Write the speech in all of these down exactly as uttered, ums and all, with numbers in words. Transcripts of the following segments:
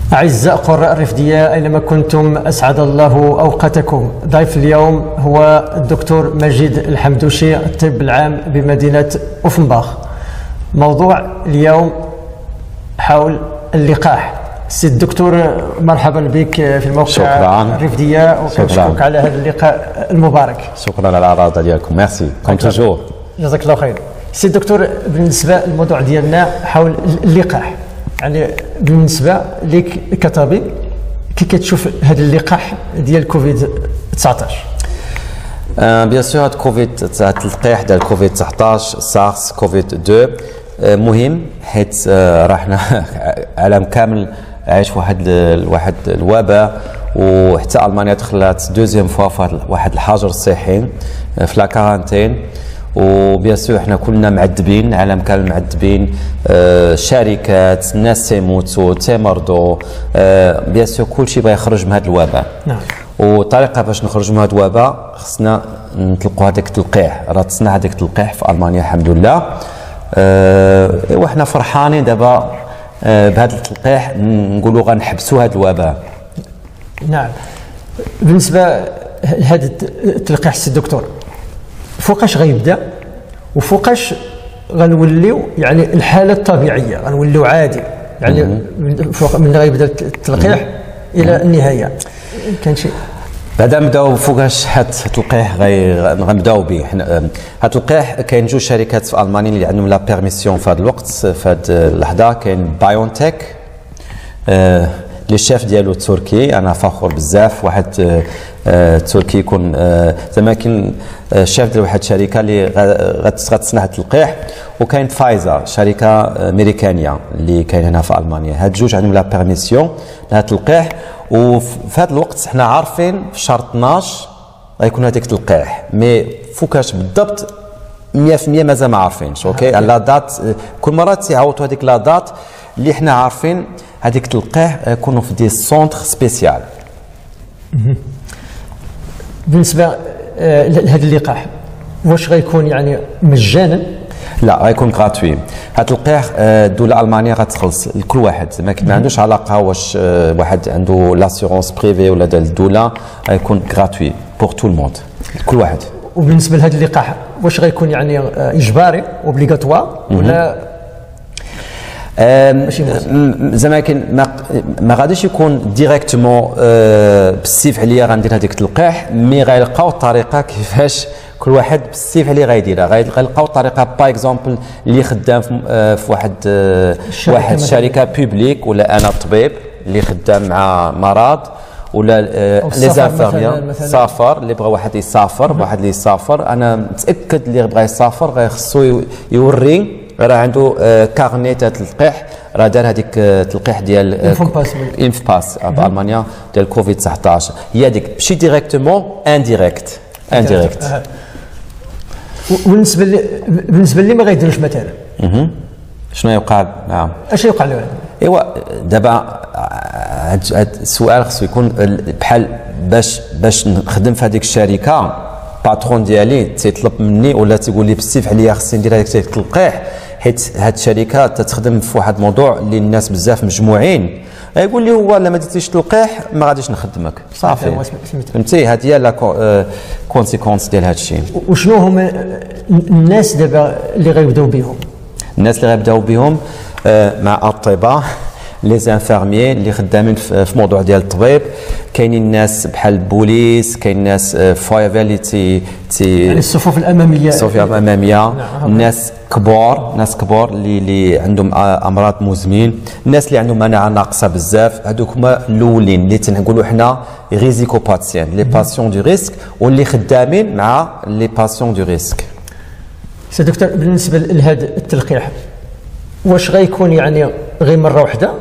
أعزائي قراء الرفدية أينما كنتم أسعد الله أوقاتكم. ضيف اليوم هو الدكتور مجيد الحمدوشي الطب العام بمدينة أوفنباخ. موضوع اليوم حول اللقاح. سي الدكتور مرحبا بك في الموقع شكرا. الرفدية وكنشكرك على هذا اللقاء المبارك. شكرا على الإعراض ديالكم. ميرسي كوم توجور. جزاك الله خير. سي الدكتور، بالنسبة للموضوع ديالنا حول اللقاح، يعني بالنسبه لك كطبيب كي كتشوف هذا اللقاح ديال كوفيد تسعطاش؟ بيان سور هاد كوفيد اللقاح ديال كوفيد تسعطاش سارس كوفيد اثنين مهم، حيت راحنا عالم كامل عايش واحد واحد الوباء، وحتى المانيا دخلت دوزيام فوا في واحد الحجر الصحي في لا كارانتين. وبيان سور حنا كلنا معذبين، العالم كامل معذبين، آه شركات، الناس تيموتوا تيمرضوا، آه بيان سور كلشي بغا يخرج من هذا الوباء. نعم. والطريقه باش نخرجوا من هذا الوباء خصنا نطلقوا هذاك التلقيح. راه تصنع هذاك التلقيح في المانيا الحمد لله، آه وحنا فرحانين دابا آه بهذا التلقيح، نقولوا غنحبسوا هذا الوباء. نعم. بالنسبه لهذا التلقيح سي الدكتور، فوقاش غيبدا وفوقاش غنوليو يعني الحاله الطبيعيه، غنوليو عادي يعني فوق من غيبدا التلقيح الى النهايه؟ كان شي بعدا نبداو فوقاش هاد التلقيح غنبداو به. حنا هاد التلقيح كاين جوج شركات في المانيا اللي عندهم لا بيرميسيون في هاد الوقت في هاد اللحظه. كاين بايونتك آه لي شيف ديالو تركي، انا فخور بزاف. واحد آه تركي يكون آه زعما كاين آه شيف ديال واحد الشركه اللي غتصنع التلقيح. وكاين فايزر شركه امريكانيه اللي كاين هنا في المانيا. هاد جوج عندهم لا بيرميسيون لهاد التلقيح. وفي هذا الوقت حنا عارفين في شهر اثناش غيكون هذاك التلقيح، مي فوقاش بالضبط مية في المية مازال ما عارفينش. اوكي لا دات كل مره تيعاودوا هذيك لا دات اللي حنا عارفين هذيك التلقيح يكونوا في دي سونتر سبيسيال. بالنسبه لهذا اللقاح واش غيكون يعني مجانا؟ لا، غيكون غراتوي. هاد اللقاح الدوله الالمانيه غتخلص لكل واحد، ما عندوش علاقه واش واحد عنده لاسيورونس بريفي ولا ديال الدوله، غيكون غراتوي بور تو الموند لكل واحد. وبالنسبه لهذا اللقاح واش غيكون يعني اجباري اوبليغاتوار ولا زعما كاين ما, ما غاديش يكون ديريكتومون بالسيف عليا غندير هذيك التلقيح، مي غيلقاو الطريقه كيفاش كل واحد بالسيف عليه غيديرها. غيلقاو الطريقه باغ اكزومبل اللي خدام في واحد واحد الشركه بوبليك، ولا انا طبيب اللي خدام مع مرض، ولا لي زانفيرميير سافر اللي بغى واحد يسافر، واحد اللي يسافر. انا متاكد اللي بغى يسافر غيخصو يوري راه عنده كارني تاع التلقيح، راه دار هذيك التلقيح ديال انف باس في المانيا ديال كوفيد تسعطاش. هي ديك ماشي ديريكتومون، انديريكت انديريكت. بالنسبه اللي بالنسبه اللي ما غيديروش مثلا شنو يوقع؟ نعم اش يوقع له؟ ايوا دابا هذا السؤال خصو يكون بحال باش باش نخدم في هذيك الشركه، باترون ديالي تيطلب مني ولا تيقول لي بالسيف عليا خصني ندير هذاك التلقيح، حيت هاد الشركه تتخدم في واحد الموضوع اللي الناس بزاف مجموعين، يقول لي هو الا ما درتيش تلقيح ما غاديش نخدمك صافي. فهمتي؟ هذه هي لا كونسيكونس ديال هذا الشيء. وشنو هما الناس دابا اللي غيبداو بهم؟ الناس اللي غيبداو بهم مع الاطباء، لي زانفيرميي اللي خدامين في موضوع ديال الطبيب. كاينين الناس بحال البوليس، كاين ناس فايفر اللي تي تي يعني الصفوف الاماميه الصفوف الاماميه. ناس كبار، ناس كبار اللي اللي عندهم امراض مزمن، الناس اللي عندهم مناعه ناقصه بزاف. هذوك هما الاولين اللي تنقولوا حنا ريزيكو باسيون، لي باسيون دو ريسك، واللي خدامين مع لي باسيون دو ريسك. سي دكتور، بالنسبه لهذا التلقيح واش غيكون يعني غير مره واحده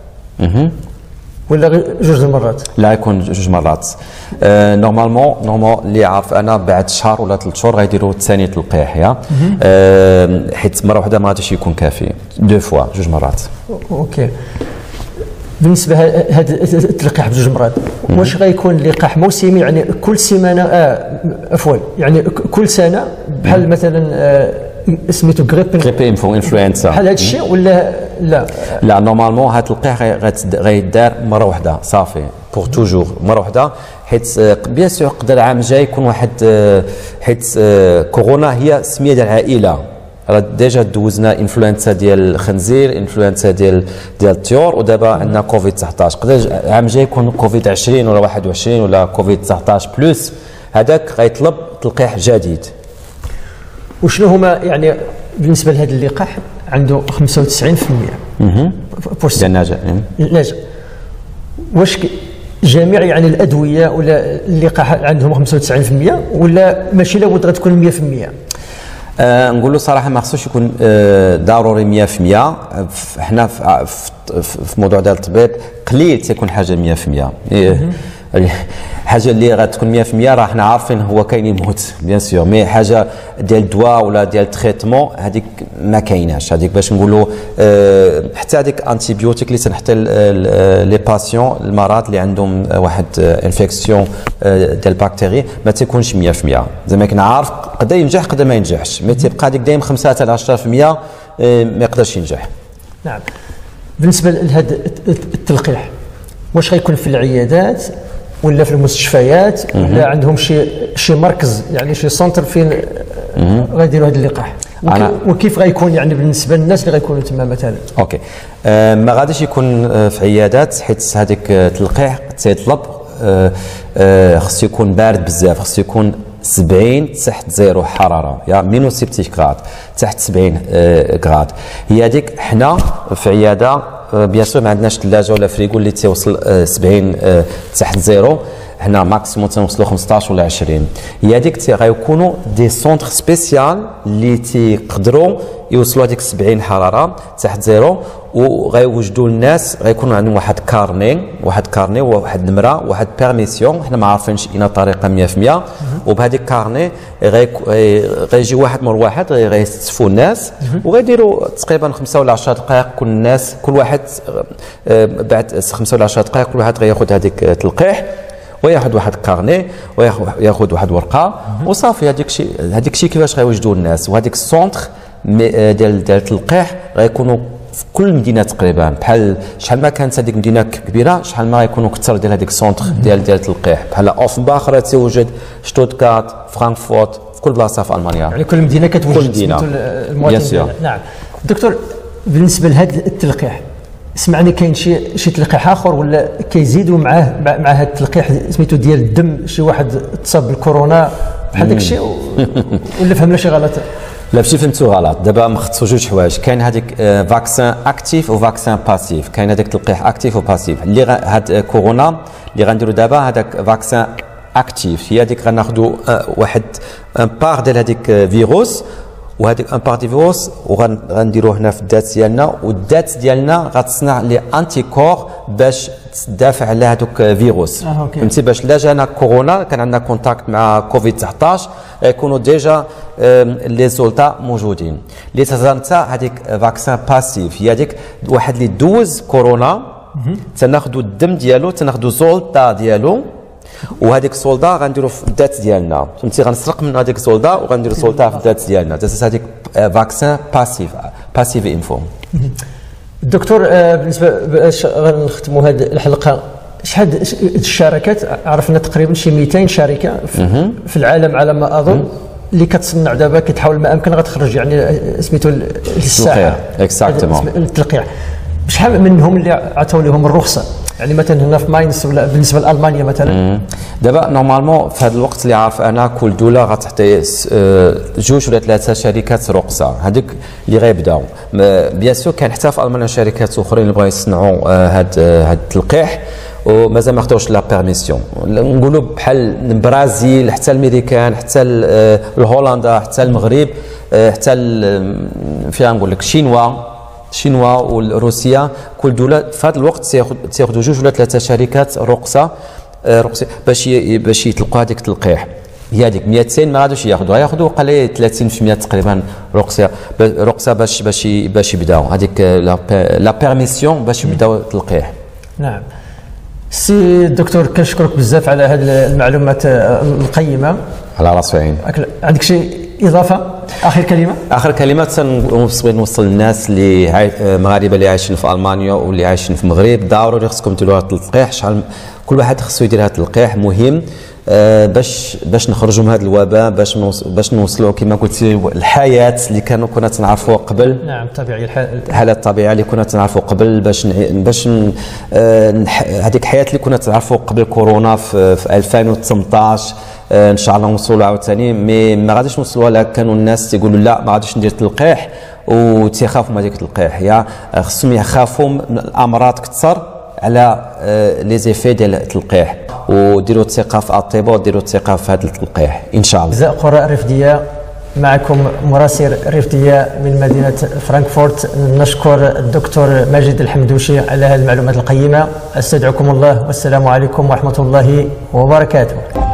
ولا غير جوج المرات؟ لا، يكون جوج مرات. آه نورمالمون نورمال اللي عارف انا بعد شهر ولا ثلاث شهور غيديروا ثاني تلقيح يا آه حيت مره واحده ما غاديش يكون كافي، دو فوا جوج مرات. اوكي. بالنسبه لهذا التلقيح بجوج مرات واش غيكون لقاح موسمي يعني كل سيمانه آه عفوا يعني كل سنه بحال مثلا آه سميتو غريب غريب انفو انفلونزا بحال هذا الشيء ولا لا؟ لا نورمالمون هاد اللقاح غيدار مره واحده صافي بور توجور مره واحده، حيت بيان سور يقدر العام الجاي يكون واحد، حيت كورونا هي سميه ديال العائله، راه ديجا دوزنا انفلونزا ديال الخنزير، انفلونزا ديال ديال الطيور، ودابا عندنا كوفيد تسعطاش، يقدر العام الجاي يكون كوفيد عشرين ولا واحد وعشرين ولا كوفيد تسعطاش بلس، هذاك غيطلب تلقيح جديد. وشنو هما يعني بالنسبه لهذا اللقاح عنده خمسة وتسعين بالمئة ديال النجاح النجاح، واش جميع يعني الادويه ولا اللقاح عندهم خمسة وتسعين بالمئة ولا ماشي لابد غتكون مئة بالمئة؟ أه نقول له صراحه ما خصوش يكون أه ضروري مئة بالمئة، حنا في, في موضوع ديال الطبيب قليل تيكون حاجه مئة بالمئة. حاجه اللي غتكون مئة بالمئة راه حنا عارفين هو كاين يموت بيان سور، مي حاجه ديال الدواء ولا ديال التريتمون هذيك ما كايناش، هذيك باش نقولوا أه حتى هذيك انتيبيوتيك اللي تنحط لي باسيون المرض اللي عندهم واحد انفيكسيون ديال البكتيري ما تيكونش مئة بالمئة، زعما كنا عارف قد ينجح قد ما ينجحش، مي تيبقى هذيك دايما خمسة حتى عشرة بالمئة ما يقدرش ينجح. نعم. بالنسبه لهذا التلقيح واش غيكون في العيادات ولا في المستشفيات ولا عندهم شي شي مركز يعني شي سونتر فين غيديروا هذا اللقاح؟ وكيف غيكون يعني بالنسبه للناس اللي غيكونوا تما مثلا؟ اوكي آه ما غاديش يكون في عيادات، حيت هذيك التلقيح تيطلب آه آه خصو يكون بارد بزاف، خصو يكون سبعين تحت زيرو حراره، يا مينوس سبعين غراد تحت سبعين غراد. هي هذيك حنا في عياده بيان سور ما عندناش ثلاجه ولا فريغو اللي تيوصل سبعين تحت زيرو، حنا ماكسيموم تنوصلوا خمسطاش ولا عشرين. هي هذيك غيكونوا دي سونتر سبيسيال اللي تيقدروا يوصلوا هذيك سبعين حراره تحت زيرو، وغيوجدوا الناس غيكونوا عندهم واحد كارني واحد كارني وواحد النمره واحد بيرميسيون، حنا ما عارفينش اين طريقه مئة بالمئة، وبهذيك كارني غيجي واحد مور واحد غيستفوا الناس وغيديروا تقريبا خمسة ولا عشرة دقائق كل الناس، كل واحد بعد خمسة ولا عشرة دقائق كل واحد غياخذ هذيك التلقيح وياخذ واحد كارني وياخذ واحد ورقه وصافي. هذيك الشيء هذيك الشيء كيفاش غيوجدوا الناس، وهذيك السونتر ديال ديال التلقيح غيكونوا في كل مدينه تقريبا، بحال شحال ما كانت هذيك مدينه كبيره شحال ما غيكونوا كثر ديال هذيك السونتر ديال ديال التلقيح، بحال اوفنباخ راه تيوجد، شتوتغارت، فرانكفورت، في كل بلاصه في المانيا، يعني كل مدينه كتوجد سميتو المواطن. نعم دكتور، بالنسبه لهذا التلقيح سمعني كاين شي شي تلقيح اخر ولا كيزيدوا معاه مع هذا التلقيح سميتو ديال الدم، شي واحد تصاب بالكورونا بحال داك الشيء ولا فهمنا شي غلط؟ لا ماشي فهمتو غلط، دابا مختصو جوج حوايج، كاين هذيك فاكسان اكتيف وفاكسان باسيف، كاين هذاك تلقيح اكتيف وباسيف. اللي هاد كورونا اللي غنديروا دابا هذاك فاكسان اكتيف، هي هذيك غناخذوا واحد ان بار ديال هذيك فيروس، وهذيك ان بار دي فيروس وغنديروه هنا في الذات ديالنا، والذات ديالنا غتصنع لي انتي كور باش تدافع على هذوك فيروس. فهمتي؟ باش لا جانا كورونا كان عندنا كونتاكت مع كوفيد تسعطاش يكونوا ديجا لي زولتا موجودين. اللي تزانتا هذيك فاكسان باسيف، هي هذيك واحد اللي دوز كورونا تناخذوا الدم ديالو، تناخذوا زولتا ديالو، وهذيك السولدا غنديروا في الذات ديالنا، فهمتي؟ غنسرق من هذيك السولدا وغنديروا سولدا في الذات ديالنا، تاساس هذيك فاكسان باسيف باسيف انفو. الدكتور بالنسبه باش غنختموا هذه الحلقه، شحال الشركات؟ عرفنا تقريبا شي مئتين شركه في, في العالم على ما اظن اللي كتصنع دابا كتحاول ما امكن غتخرج يعني سميتو الساعه اكزاكتومون التلقيح. شحال منهم اللي عطاو لهم الرخصه؟ يعني مثلا هنا في ماينس ولا بالنسبه لالمانيا مثلا؟ دابا نورمالمون في هذا الوقت اللي عارف انا كل دوله غتعطي جوج ولا ثلاثه شركات رخصه، هذوك اللي غيبداو. بيان سور كاين حتى في المانيا شركات اخرين اللي بغاو يصنعوا هذا هذا التلقيح ومازال ما خداوش لا بيرميسيون. نقولوا بحال البرازيل حتى الميريكان حتى الهولندا حتى المغرب حتى فيها نقول لك شينوا شينوا والروسيا، كل دوله في هذا الوقت تاخذوا جوج ولا ثلاثه شركات رخصه رخصه باش باش يطلقوا هذيك التلقيح. هي هذيك مئتين ما غادوش ياخذوها، ياخذوا قليل ثلاثين بالمئة تقريبا رخصه رخصه باش باش باش يبداو هذيك لا بيرميسيون باش يبداو التلقيح. نعم سي الدكتور، كنشكرك بزاف على هذه المعلومات القيمه. على راس وعين. عندك شي اضافه؟ اخر كلمه اخر كلمه تنبغي نوصل للناس اللي عاي... مغاربه اللي عايشين في المانيا واللي عايشين في المغرب، ضروري خصكم ديروا هذا التلقيح. شحال كل واحد خصو يدير هذا التلقيح، مهم آه باش باش نخرجوا من هذا الوباء، باش نوص... باش نوصلوا كما قلتي الحياه اللي كانوا كنا تنعرفوا قبل. نعم طبيعي، الحاله الطبيعيه اللي كنا تنعرفوا قبل، باش ن... باش ن... آه نح... هذيك الحياه اللي كنا تنعرفوا قبل كورونا في, في ألفين وثمنطاش. آه ان شاء الله نوصلوا عاوتاني، مي ما غاديش نوصلوا لها. كانوا الناس تيقولوا لا ما غاديش ندير تلقيح وتيخافوا من هذيك التلقيح. يا خصهم يخافوا من الامراض كثر على لي زيفي ديال التلقيح، وديروا الثقه في الطب وديروا الثقه في هذا التلقيح ان شاء الله. أعزائي قراء رفدية، معكم مراسل رفدية من مدينة فرانكفورت. نشكر الدكتور ماجد الحمدوشي على هذه المعلومات القيمة. استودعكم الله والسلام عليكم ورحمة الله وبركاته.